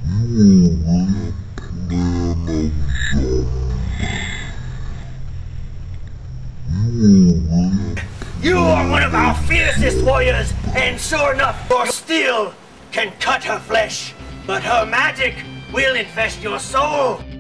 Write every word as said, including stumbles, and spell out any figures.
You are one of our fiercest warriors, and sure enough, your steel can cut her flesh, but her magic will infest your soul.